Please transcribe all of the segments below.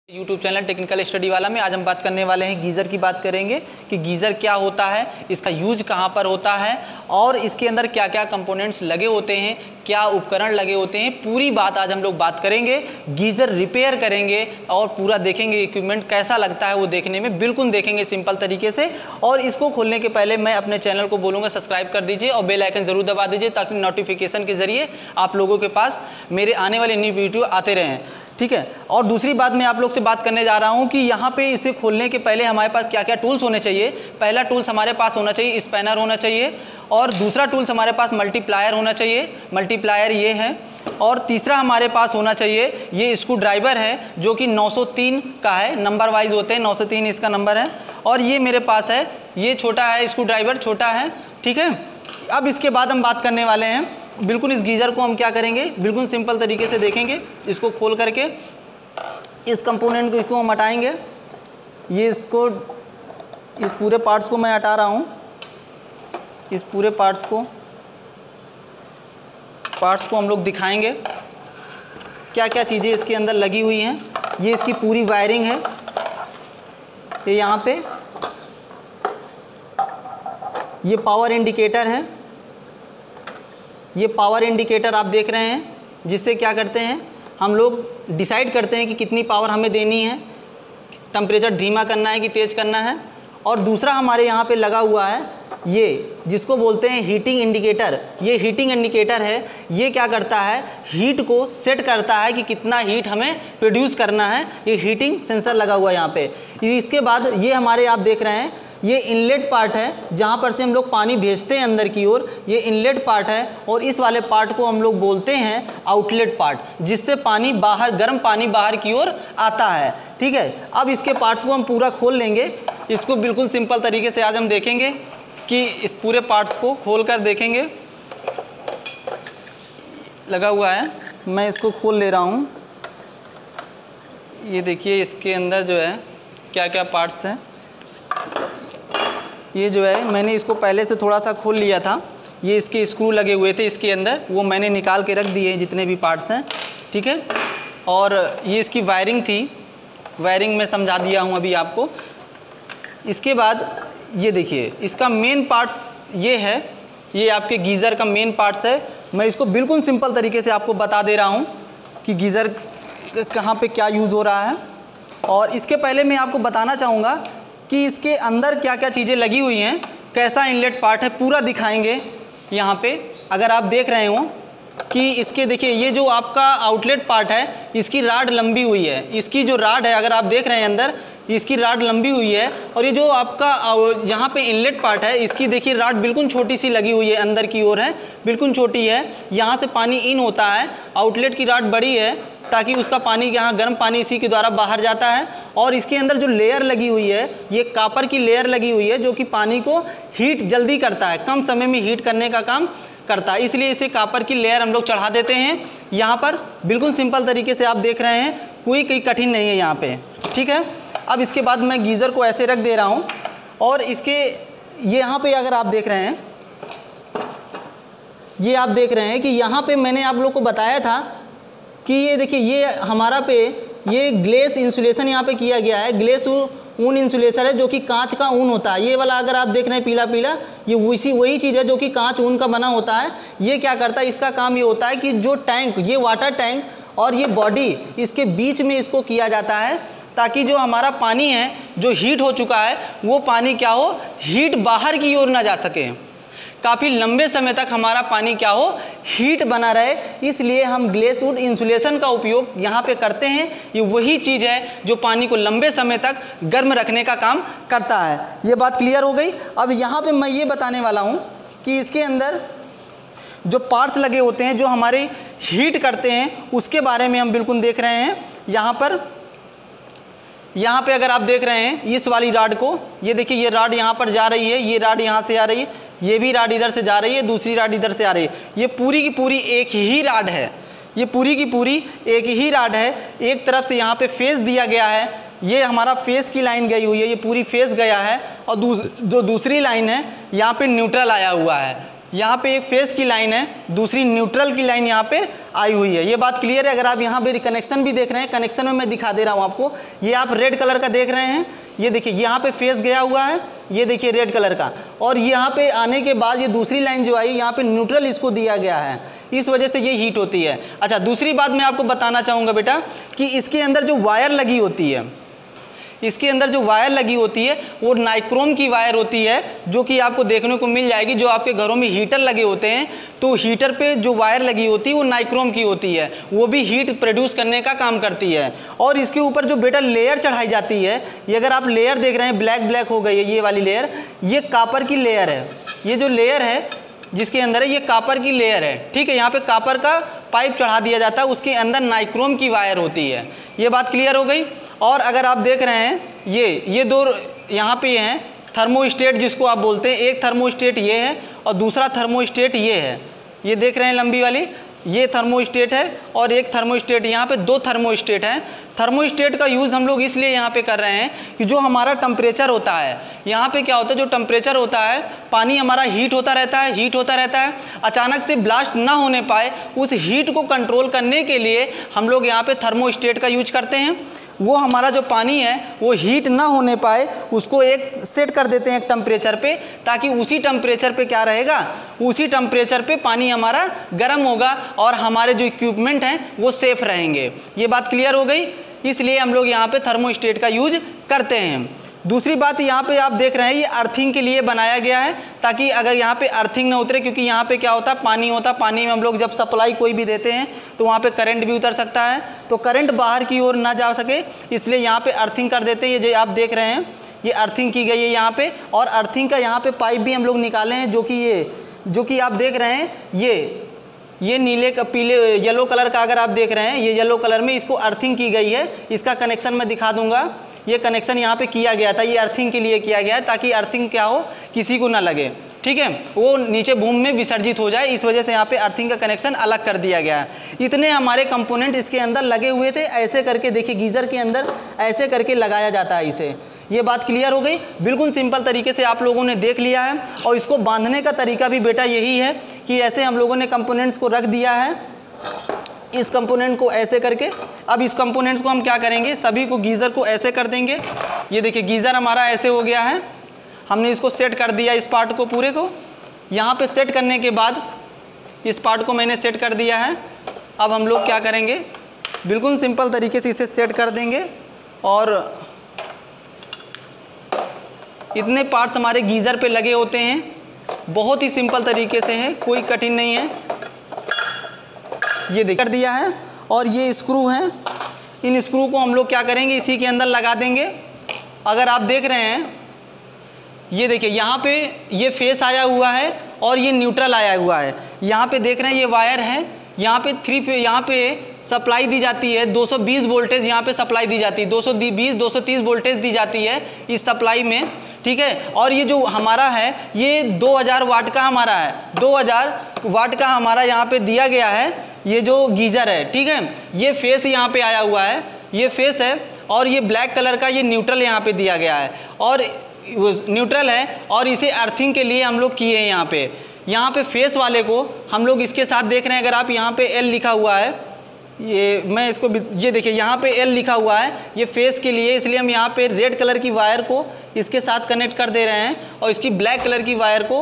YouTube channel technical study वाला में आज हम बात करने वाले हैं गीज़र की बात करेंगे कि गीज़र क्या होता है, इसका यूज कहाँ पर होता है और इसके अंदर क्या क्या कंपोनेंट्स लगे होते हैं, क्या उपकरण लगे होते हैं, पूरी बात आज हम लोग बात करेंगे। गीज़र रिपेयर करेंगे और पूरा देखेंगे इक्विपमेंट कैसा लगता है, वो देखने में बिल्कुल देखेंगे सिंपल तरीके से। और इसको खोलने के पहले मैं अपने चैनल को बोलूँगा सब्सक्राइब कर दीजिए और बेल आइकन ज़रूर दबा दीजिए ताकि नोटिफिकेशन के ज़रिए आप लोगों के पास मेरे आने वाले न्यू वीडियो आते रहें, ठीक है। और दूसरी बात मैं आप लोग से बात करने जा रहा हूं कि यहाँ पे इसे खोलने के पहले हमारे पास क्या क्या टूल्स होने चाहिए। पहला टूल्स हमारे पास होना चाहिए स्पैनर होना चाहिए, और दूसरा टूल्स हमारे पास मल्टीप्लायर होना चाहिए, मल्टीप्लायर ये है, और तीसरा हमारे पास होना चाहिए ये स्क्रू ड्राइवर है जो कि 903 का है, नंबर वाइज होते हैं, 903 इसका नंबर है। और ये मेरे पास है, ये छोटा है, स्क्रू ड्राइवर छोटा है, ठीक है। अब इसके बाद हम बात करने वाले हैं बिल्कुल इस गीज़र को हम क्या करेंगे, बिल्कुल सिंपल तरीके से देखेंगे। इसको खोल करके इस कंपोनेंट को इसको हम हटाएंगे, ये इसको इस पूरे पार्ट्स को मैं हटा रहा हूँ, इस पूरे पार्ट्स को हम लोग दिखाएंगे क्या क्या चीज़ें इसके अंदर लगी हुई हैं। ये इसकी पूरी वायरिंग है, ये यहाँ पे ये पावर इंडिकेटर है, ये पावर इंडिकेटर आप देख रहे हैं जिससे क्या करते हैं हम लोग डिसाइड करते हैं कि कितनी पावर हमें देनी है, टेम्परेचर धीमा करना है कि तेज़ करना है। और दूसरा हमारे यहाँ पे लगा हुआ है ये जिसको बोलते हैं हीटिंग इंडिकेटर। ये हीटिंग इंडिकेटर है, ये क्या करता है हीट को सेट करता है कि कितना हीट हमें प्रोड्यूस करना है। ये हीटिंग सेंसर लगा हुआ है यहाँ पे। इसके बाद ये हमारे आप देख रहे हैं ये इनलेट पार्ट है जहाँ पर से हम लोग पानी भेजते हैं अंदर की ओर, ये इनलेट पार्ट है। और इस वाले पार्ट को हम लोग बोलते हैं आउटलेट पार्ट, जिससे पानी बाहर, गर्म पानी बाहर की ओर आता है, ठीक है। अब इसके पार्ट्स को हम पूरा खोल लेंगे, इसको बिल्कुल सिंपल तरीके से आज हम देखेंगे कि इस पूरे पार्ट्स को खोल कर देखेंगे। लगा हुआ है, मैं इसको खोल ले रहा हूँ। ये देखिए इसके अंदर जो है क्या क्या पार्ट्स हैं। ये जो है मैंने इसको पहले से थोड़ा सा खोल लिया था, ये इसके स्क्रू लगे हुए थे इसके अंदर, वो मैंने निकाल के रख दिए हैं जितने भी पार्ट्स हैं, ठीक है। और ये इसकी वायरिंग थी, वायरिंग में समझा दिया हूँ अभी आपको। इसके बाद ये देखिए इसका मेन पार्ट्स ये है, ये आपके गीज़र का मेन पार्ट्स है। मैं इसको बिल्कुल सिंपल तरीके से आपको बता दे रहा हूँ कि गीज़र कहाँ पे क्या यूज़ हो रहा है। और इसके पहले मैं आपको बताना चाहूँगा कि इसके अंदर क्या क्या चीज़ें लगी हुई हैं, कैसा इनलेट पार्ट है, पूरा दिखाएंगे यहाँ पे। अगर आप देख रहे हो कि इसके देखिए ये जो आपका आउटलेट पार्ट है इसकी राड लंबी हुई है, इसकी जो राड है अगर आप देख रहे हैं अंदर इसकी राड लंबी हुई है। और ये जो आपका यहाँ पे इनलेट पार्ट है इसकी देखिए राड बिल्कुल छोटी सी लगी हुई है, अंदर की ओर है, बिल्कुल छोटी है। यहाँ से पानी इन होता है, आउटलेट की राड बड़ी है ताकि उसका पानी यहाँ गर्म पानी इसी के द्वारा बाहर जाता है। और इसके अंदर जो लेयर लगी हुई है ये कापर की लेयर लगी हुई है जो कि पानी को हीट जल्दी करता है, कम समय में हीट करने का काम करता है, इसलिए इसे कापर की लेयर हम लोग चढ़ा देते हैं यहाँ पर। बिल्कुल सिंपल तरीके से आप देख रहे हैं, कोई कठिन नहीं है यहाँ पे, ठीक है। अब इसके बाद मैं गीज़र को ऐसे रख दे रहा हूँ और इसके ये यहाँ पे अगर आप देख रहे हैं, ये आप देख रहे हैं कि यहाँ पे मैंने आप लोग को बताया था कि ये देखिए ये हमारा पे ये ग्लेस इंसुलेशन यहाँ पे किया गया है। ग्लेस ऊन इंसुलेशन है जो कि कांच का ऊन होता है। ये वाला अगर आप देख रहे हैं पीला पीला, ये वही चीज़ है जो कि कांच ऊन का बना होता है। ये क्या करता है, इसका काम ये होता है कि जो टैंक, ये वाटर टैंक और ये बॉडी, इसके बीच में इसको किया जाता है ताकि जो हमारा पानी है जो हीट हो चुका है वो पानी क्या हो, हीट बाहर की ओर ना जा सके, काफ़ी लंबे समय तक हमारा पानी क्या हो, हीट बना रहे। इसलिए हम ग्लेस वुड इंसुलेशन का उपयोग यहाँ पे करते हैं। ये वही चीज़ है जो पानी को लंबे समय तक गर्म रखने का काम करता है। ये बात क्लियर हो गई। अब यहाँ पे मैं ये बताने वाला हूँ कि इसके अंदर जो पार्ट्स लगे होते हैं जो हमारी हीट करते हैं उसके बारे में हम बिल्कुल देख रहे हैं। यहाँ पे अगर आप देख रहे हैं इस वाली राड को, ये देखिए ये राड यहाँ पर जा रही है, ये राड यहाँ से आ रही है, ये भी राड इधर से जा रही है, दूसरी राड इधर से आ रही है। ये पूरी की पूरी एक ही राड है, ये पूरी की पूरी एक ही राड है। एक तरफ से यहाँ पे फेस दिया गया है, ये हमारा फेस की लाइन गई हुई है, ये पूरी फेस गया है। और जो दूसरी लाइन है यहाँ पे न्यूट्रल आया हुआ है, यहाँ पे एक फेस की लाइन है, दूसरी न्यूट्रल की लाइन यहाँ पे आई हुई है। ये बात क्लियर है। अगर आप यहाँ पे कनेक्शन भी देख रहे हैं, कनेक्शन में मैं दिखा दे रहा हूँ आपको। ये आप रेड कलर का देख रहे हैं, ये देखिए यहाँ पे फेस गया हुआ है, ये देखिए रेड कलर का। और यहाँ पे आने के बाद ये दूसरी लाइन जो आई, यहाँ पे न्यूट्रल इसको दिया गया है, इस वजह से ये हीट होती है। अच्छा, दूसरी बात मैं आपको बताना चाहूँगा बेटा कि इसके अंदर जो वायर लगी होती है, इसके अंदर जो वायर लगी होती है वो नाइक्रोम की वायर होती है, जो कि आपको देखने को मिल जाएगी। जो आपके घरों में हीटर लगे होते हैं तो हीटर पे जो वायर लगी होती है वो नाइक्रोम की होती है, वो भी हीट प्रोड्यूस करने का काम करती है। और इसके ऊपर जो बेटा लेयर चढ़ाई जाती है, ये अगर आप लेयर देख रहे हैं ब्लैक हो गई है ये वाली लेयर, ये कापर की लेयर है। ये जो लेयर है जिसके अंदर है ये कापर की लेयर है, ठीक है। यहाँ पे कापर का पाइप चढ़ा दिया जाता है, उसके अंदर नाइक्रोम की वायर होती है। ये बात क्लियर हो गई। और अगर आप देख रहे हैं ये दो यहाँ पे हैं थर्मोस्टेट जिसको आप बोलते हैं, एक थर्मोस्टेट ये है और दूसरा थर्मोस्टेट ये है। ये देख रहे हैं लंबी वाली, ये थर्मोस्टेट है और एक थर्मोस्टेट, यहाँ पे दो थर्मोस्टेट हैं। थर्मोस्टेट का यूज़ हम लोग इसलिए यहाँ पे कर रहे हैं कि जो हमारा टेम्परेचर होता है, यहाँ पे क्या होता है, जो टेम्परेचर होता है, पानी हमारा हीट होता रहता है, अचानक से ब्लास्ट ना होने पाए, उस हीट को कंट्रोल करने के लिए हम लोग यहाँ पे थर्मोस्टेट का यूज करते हैं। वो हमारा जो पानी है वो हीट ना होने पाए, उसको एक सेट कर देते हैं एक टेम्परेचर पे, ताकि उसी टेम्परेचर पे क्या रहेगा, उसी टेम्परेचर पे पानी हमारा गर्म होगा और हमारे जो इक्विपमेंट हैं वो सेफ रहेंगे। ये बात क्लियर हो गई। इसलिए हम लोग यहाँ पे थर्मोस्टेट का यूज करते हैं। दूसरी बात यहाँ पे आप देख रहे हैं ये अर्थिंग के लिए बनाया गया है, ताकि अगर यहाँ पे अर्थिंग ना उतरे, क्योंकि यहाँ पे क्या होता है, पानी होता है, पानी में हम लोग जब सप्लाई कोई भी देते हैं तो वहाँ पे करंट भी उतर सकता है, तो करंट बाहर की ओर ना जा सके, इसलिए यहाँ पे अर्थिंग कर देते हैं। ये जो आप देख रहे हैं ये अर्थिंग की गई है यहाँ पे। और अर्थिंग का यहाँ पे पाइप भी हम लोग निकाले हैं, जो कि आप देख रहे हैं ये नीले का पीले येलो कलर का अगर आप देख रहे हैं, ये येलो कलर में इसको अर्थिंग की गई है। इसका कनेक्शन मैं दिखा दूंगा। ये कनेक्शन यहाँ पे किया गया था, ये अर्थिंग के लिए किया गया है, ताकि अर्थिंग क्या हो, किसी को ना लगे, ठीक है, वो नीचे भूमि में विसर्जित हो जाए, इस वजह से यहाँ पे अर्थिंग का कनेक्शन अलग कर दिया गया है। इतने हमारे कंपोनेंट इसके अंदर लगे हुए थे। ऐसे करके देखिए, गीज़र के अंदर ऐसे करके लगाया जाता है इसे। ये बात क्लियर हो गई। बिल्कुल सिंपल तरीके से आप लोगों ने देख लिया है। और इसको बांधने का तरीका भी बेटा यही है कि ऐसे हम लोगों ने कंपोनेंट्स को रख दिया है, इस कंपोनेंट को ऐसे करके। अब इस कंपोनेंट्स को हम क्या करेंगे, सभी को गीज़र को ऐसे कर देंगे। ये देखिए गीज़र हमारा ऐसे हो गया है, हमने इसको सेट कर दिया, इस पार्ट को पूरे को। यहाँ पे सेट करने के बाद इस पार्ट को मैंने सेट कर दिया है। अब हम लोग क्या करेंगे, बिल्कुल सिंपल तरीके से इसे सेट कर देंगे। और इतने पार्ट्स हमारे गीज़र पे लगे होते हैं, बहुत ही सिंपल तरीके से है, कोई कठिन नहीं है। ये देख कर दिया है। और ये स्क्रू हैं, इन स्क्रू को हम लोग क्या करेंगे, इसी के अंदर लगा देंगे। अगर आप देख रहे हैं, ये देखिए यहाँ पे ये फेस आया हुआ है और ये न्यूट्रल आया हुआ है। यहाँ पे देख रहे हैं ये वायर है, यहाँ पे यहाँ पे सप्लाई दी जाती है 220 वोल्टेज, यहाँ पे सप्लाई दी जाती है 220-230 वोल्टेज दी जाती है इस सप्लाई में, ठीक है। और ये जो हमारा है ये 2000 वाट का हमारा है, 2000 वाट का हमारा यहाँ पे दिया गया है ये जो गीज़र है, ठीक है। ये फेस यहाँ पे आया हुआ है, ये फेस है, और ये ब्लैक कलर का ये न्यूट्रल यहाँ पे दिया गया है, और न्यूट्रल है। और इसे अर्थिंग के लिए हम लोग किए हैं यहाँ पे फेस वाले को हम लोग इसके साथ देख रहे हैं। अगर आप यहाँ पे एल लिखा हुआ है, ये मैं इसको, ये देखिए यहाँ पे एल लिखा हुआ है, ये फेस के लिए, इसलिए हम यहाँ पे रेड कलर की वायर को इसके साथ कनेक्ट कर दे रहे हैं। और इसकी ब्लैक कलर की वायर को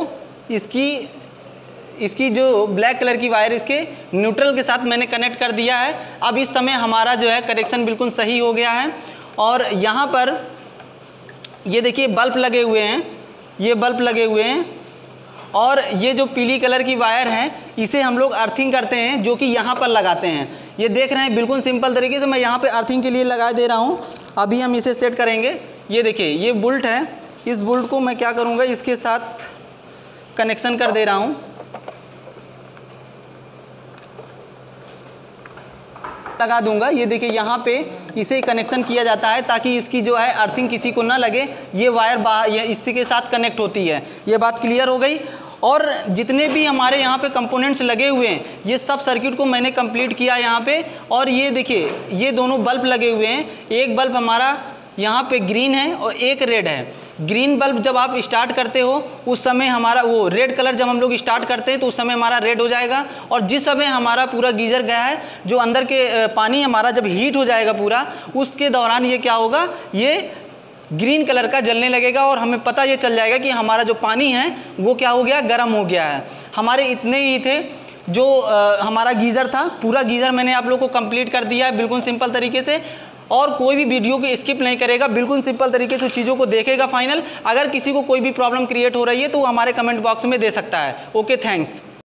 इसकी जो ब्लैक कलर की वायर इसके न्यूट्रल के साथ मैंने कनेक्ट कर दिया है। अब इस समय हमारा जो है कनेक्शन बिल्कुल सही हो गया है। और यहाँ पर ये देखिए बल्ब लगे हुए हैं, ये बल्ब लगे हुए हैं। और ये जो पीली कलर की वायर है इसे हम लोग अर्थिंग करते हैं, जो कि यहाँ पर लगाते हैं। ये देख रहे हैं बिल्कुल सिंपल तरीके से मैं यहाँ पे अर्थिंग के लिए लगा दे रहा हूँ। अभी हम इसे सेट करेंगे। ये देखिए ये बोल्ट है, इस बोल्ट को मैं क्या करूँगा, इसके साथ कनेक्शन कर दे रहा हूँ। लगा दूंगा। ये देखिए यहाँ पे इसे कनेक्शन किया जाता है ताकि इसकी जो है अर्थिंग किसी को ना लगे, ये वायर बाहर इसी के साथ कनेक्ट होती है। ये बात क्लियर हो गई। और जितने भी हमारे यहाँ पे कंपोनेंट्स लगे हुए हैं, ये सब सर्किट को मैंने कंप्लीट किया यहाँ पे। और ये देखिए ये दोनों बल्ब लगे हुए हैं, एक बल्ब हमारा यहाँ पे ग्रीन है और एक रेड है। ग्रीन बल्ब जब आप स्टार्ट करते हो उस समय हमारा वो रेड कलर जब हम लोग स्टार्ट करते हैं तो उस समय हमारा रेड हो जाएगा, और जिस समय हमारा पूरा गीजर गया है जो अंदर के पानी हमारा जब हीट हो जाएगा पूरा, उसके दौरान ये क्या होगा, ये ग्रीन कलर का जलने लगेगा और हमें पता ये चल जाएगा कि हमारा जो पानी है वो क्या हो गया, गर्म हो गया है। हमारे इतने ही थे जो हमारा गीज़र था, पूरा गीज़र मैंने आप लोग को कंप्लीट कर दिया है बिल्कुल सिंपल तरीके से, और कोई भी वीडियो को स्किप नहीं करेगा, बिल्कुल सिंपल तरीके से चीज़ों को देखेगा फाइनल। अगर किसी को कोई भी प्रॉब्लम क्रिएट हो रही है तो वो हमारे कमेंट बॉक्स में दे सकता है। Okay, thanks.